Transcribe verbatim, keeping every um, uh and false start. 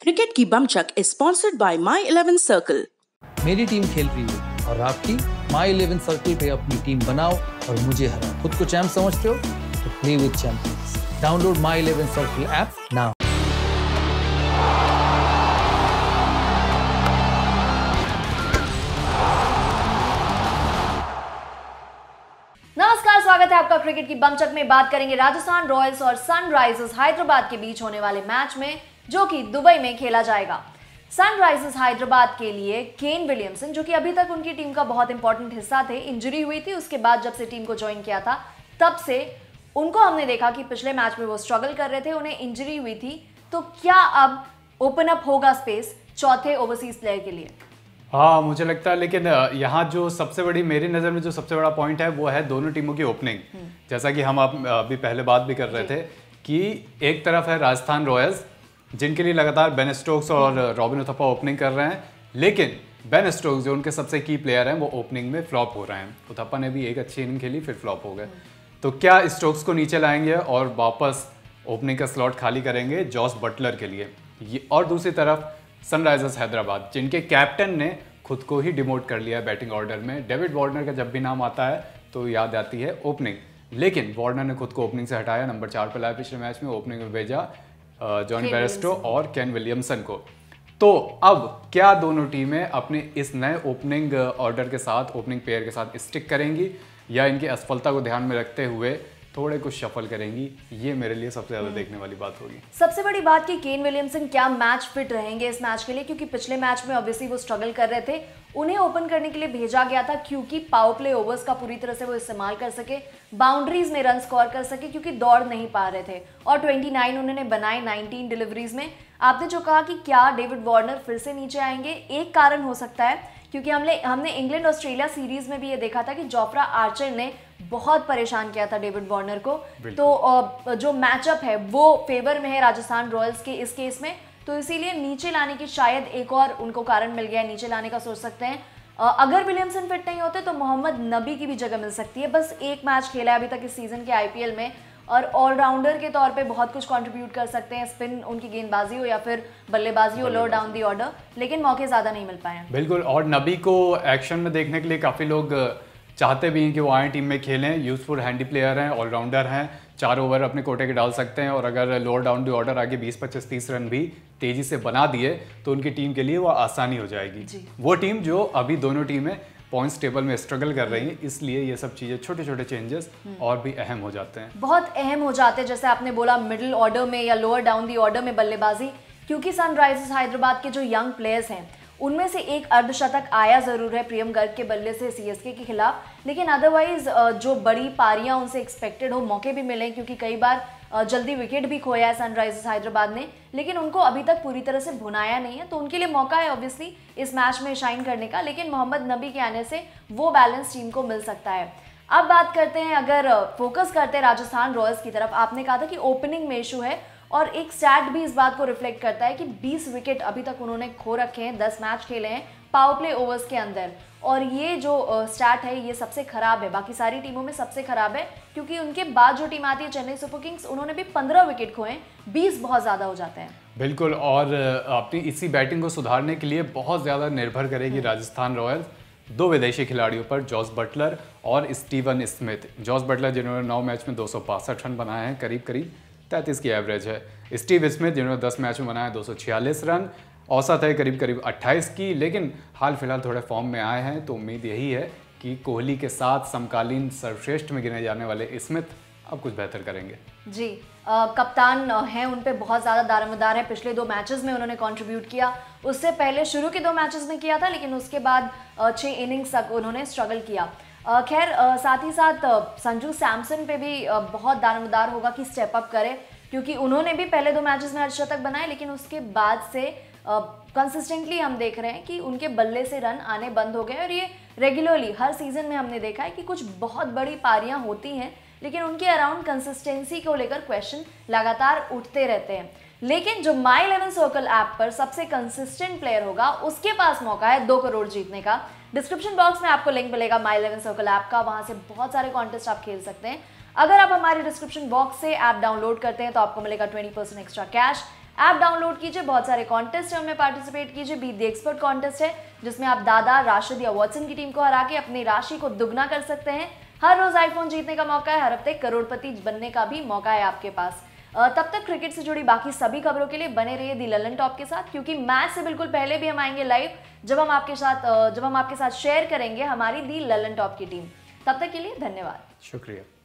Cricket की बमचक is sponsored by my eleven circle. मेरी टीम खेल रही है और आपकी माई इलेवन सर्कल पे अपनी टीम बनाओ और मुझे हराओ। खुद को चैंप समझते हो तो play with champions. Download my eleven circle app now. नमस्कार, स्वागत है आपका क्रिकेट की बमचक में। बात करेंगे राजस्थान रॉयल्स और सनराइजर्स हैदराबाद के बीच होने वाले मैच में, जो कि दुबई में खेला जाएगा। सनराइजर्स हैदराबाद के लिए केन विलियमसन, जो कि अभी तक उनकी टीम का बहुत इंपॉर्टेंट हिस्सा थे, इंजरी हुई थी। उसके बाद जब से टीम को ज्वाइन किया था तब से उनको हमने देखा कि पिछले मैच में वो स्ट्रगल कर रहे थे, उन्हें इंजरी हुई थी। तो क्या अब ओपन अप होगा स्पेस चौथे ओवरसीज प्लेयर के लिए? हाँ, मुझे लगता है, लेकिन यहाँ जो सबसे बड़ी मेरी नज़र में जो सबसे बड़ा पॉइंट है वो है दोनों टीमों की ओपनिंग। जैसा कि हम आप अभी पहले बात भी कर रहे थे कि एक तरफ है राजस्थान रॉयल्स, जिनके लिए लगातार बेन स्टोक्स और रॉबिन उथप्पा ओपनिंग कर रहे हैं, लेकिन बेन स्टोक्स जो उनके सबसे की प्लेयर हैं वो ओपनिंग में फ्लॉप हो रहे हैं। उथप्पा ने भी एक अच्छी इनिंग खेली, फिर फ्लॉप हो गए। तो क्या स्टोक्स को नीचे लाएंगे और वापस ओपनिंग का स्लॉट खाली करेंगे जॉस बटलर के लिए? ये और दूसरी तरफ सनराइजर्स हैदराबाद, जिनके कैप्टन ने खुद को ही डिमोट कर लिया है बैटिंग ऑर्डर में। डेविड वार्नर का जब भी नाम आता है तो याद आती है ओपनिंग, लेकिन वार्नर ने खुद को ओपनिंग से हटाया, नंबर चार पर लाया पिछले मैच में, ओपनिंग में भेजा जॉन बेयरस्टो और केन विलियमसन को। तो अब क्या दोनों टीमें अपने इस नए ओपनिंग ऑर्डर के साथ, ओपनिंग पेयर के साथ स्टिक करेंगी या इनकी असफलता को ध्यान में रखते हुए थोड़े कुछ शफल करेंगी? ये मेरे लिए सबसे ज्यादा देखने वाली बात होगी। सबसे बड़ी बात कि केन विलियमसन क्या मैच फिट रहेंगे इस मैच के लिए, क्योंकि पिछले मैच में ऑब्वियसली वो स्ट्रगल कर रहे थे। उन्हें ओपन करने के लिए भेजा गया था क्योंकि पावर प्ले ओवर्स का पूरी तरह से वो इस्तेमाल कर सके, बाउंड्रीज में रन स्कोर कर सके, क्योंकि दौड़ नहीं पा रहे थे। और उनतीस उन्होंने बनाए नाइनटीन डिलीवरीज में। आपने जो कहा कि क्या डेविड वार्नर फिर से नीचे आएंगे, एक कारण हो सकता है क्योंकि हमने हमने इंग्लैंड ऑस्ट्रेलिया सीरीज में भी ये देखा था कि जोफ्रा आर्चर ने बहुत परेशान किया था डेविड वार्नर को। तो जो मैचअप है वो फेवर में है राजस्थान रॉयल्स के इस केस में, तो इसीलिए नीचे लाने की शायद एक और उनको कारण मिल गया, नीचे लाने का सोच सकते हैं। अगर विलियमसन फिट नहीं होते तो मोहम्मद नबी की भी जगह मिल सकती है। बस एक मैच खेला है अभी तक इस सीजन के आईपीएल में और ऑलराउंडर के तौर पे बहुत कुछ कंट्रीब्यूट कर सकते हैं, स्पिन उनकी गेंदबाजी हो या फिर बल्लेबाजी हो, लोअर डाउन दी ऑर्डर, लेकिन मौके ज्यादा नहीं मिल पाए। बिल्कुल, और नबी को एक्शन में देखने के लिए काफी लोग चाहते भी हैं कि वो आए टीम में खेलें। यूजफुल हैंडी प्लेयर हैं, ऑलराउंडर हैं, चार ओवर अपने कोटे के डाल सकते हैं, और अगर लोअर डाउन दी ऑर्डर आगे बीस पच्चीस तीस रन भी तेजी से बना दिए तो उनकी टीम के लिए वो आसानी हो जाएगी। वो टीम जो अभी दोनों टीमें पॉइंट्स टेबल में स्ट्रगल कर रही हैं, इसलिए ये सब चीजें, छोटे छोटे चेंजेस और भी अहम हो जाते हैं, बहुत अहम हो जाते हैं। जैसे आपने बोला मिडिल ऑर्डर में या लोअर डाउन दी ऑर्डर में बल्लेबाजी, क्योंकि सनराइजर्स हैदराबाद के जो यंग प्लेयर्स हैं उनमें से एक अर्धशतक आया जरूर है प्रियम गर्ग के बल्ले से सीएसके के खिलाफ, लेकिन अदरवाइज जो बड़ी पारियां उनसे एक्सपेक्टेड हो, मौके भी मिले, क्योंकि कई बार जल्दी विकेट भी खोया है सनराइजर्स हैदराबाद ने, लेकिन उनको अभी तक पूरी तरह से भुनाया नहीं है। तो उनके लिए मौका है ऑब्वियसली इस मैच में शाइन करने का, लेकिन मोहम्मद नबी के आने से वो बैलेंस टीम को मिल सकता है। अब बात करते हैं, अगर फोकस करते हैं राजस्थान रॉयल्स की तरफ, आपने कहा था कि ओपनिंग में इशू है और एक स्टैट भी इस बात को रिफ्लेक्ट करता है कि बीस विकेट अभी तक उन्होंने खो रखे हैं, दस मैच खेले हैं पावर प्ले ओवर्स के अंदर, और ये जो स्टैट है ये सबसे खराब है, बाकी सारी टीमों में सबसे खराब है, क्योंकि उनके बाद जो टीम आती है चेन्नई सुपर किंग्स, उन्होंने भी पंद्रह विकेट खोए, बीस बहुत ज्यादा हो जाते हैं। बिल्कुल, और अपनी इसी बैटिंग को सुधारने के लिए बहुत ज्यादा निर्भर करेगी राजस्थान रॉयल्स दो विदेशी खिलाड़ियों पर, जॉस बटलर और स्टीवन स्मिथ। जॉस बटलर जिन्होंने नौ मैच में दो सौ बासठ रन बनाए हैं, करीब करीब तैंतीस की एवरेज है। स्टीव स्मिथ जिन्होंने दस मैच में बनाए दो सौ छियालीस रन, औसत है करीब करीब अट्ठाईस की, लेकिन हाल फिलहाल थोड़े फॉर्म में आए हैं। तो उम्मीद यही है कि कोहली के साथ समकालीन सर्वश्रेष्ठ में गिने जाने वाले स्मिथ अब कुछ बेहतर करेंगे। जी, आ, कप्तान हैं, उन पे बहुत ज़्यादा दारोमदार है। पिछले दो मैचेस में उन्होंने कंट्रीब्यूट किया, उससे पहले शुरू के दो मैचेस में किया था, लेकिन उसके बाद छः इनिंग्स तक उन्होंने स्ट्रगल किया। खैर, साथ ही साथ संजू सैमसन पे भी आ, बहुत दारोमदार होगा कि स्टेप अप करे, क्योंकि उन्होंने भी पहले दो मैचेस में अर्धशतक बनाए, लेकिन उसके बाद से कंसिस्टेंटली हम देख रहे हैं कि उनके बल्ले से रन आने बंद हो गए, और ये रेगुलरली हर सीजन में हमने देखा है कि कुछ बहुत बड़ी पारियां होती हैं, लेकिन उनके अराउंड कंसिस्टेंसी को लेकर क्वेश्चन लगातार उठते रहते हैं। लेकिन जो माई इलेवन सर्कल ऐप पर सबसे कंसिस्टेंट प्लेयर होगा, उसके पास मौका है दो करोड़ जीतने का। डिस्क्रिप्शन बॉक्स में आपको लिंक मिलेगा माई इलेवन सर्कल ऐप का, वहां से बहुत सारे कॉन्टेस्ट आप खेल सकते हैं। अगर आप हमारे डिस्क्रिप्शन बॉक्स से ऐप डाउनलोड करते हैं तो आपको मिलेगा twenty percent extra cash, app download कीजिए, बहुत सारे कॉन्टेस्ट है उनमें पार्टिसिपेट कीजिए। बीट द एक्सपर्ट कॉन्टेस्ट है जिसमें आप दादा, राशिद या वॉटसन की टीम को हरा के अपनी राशि को दुगना कर सकते हैं। हर रोज आईफोन जीतने का मौका है, हर हफ्ते करोड़पति बनने का भी मौका है आपके पास। तब तक क्रिकेट से जुड़ी बाकी सभी खबरों के लिए बने रहिए दी ललन टॉप के साथ, क्योंकि मैच से बिल्कुल पहले भी हम आएंगे लाइव जब हम आपके साथ जब हम आपके साथ शेयर करेंगे हमारी दी ललन टॉप की टीम। तब तक के लिए धन्यवाद, शुक्रिया।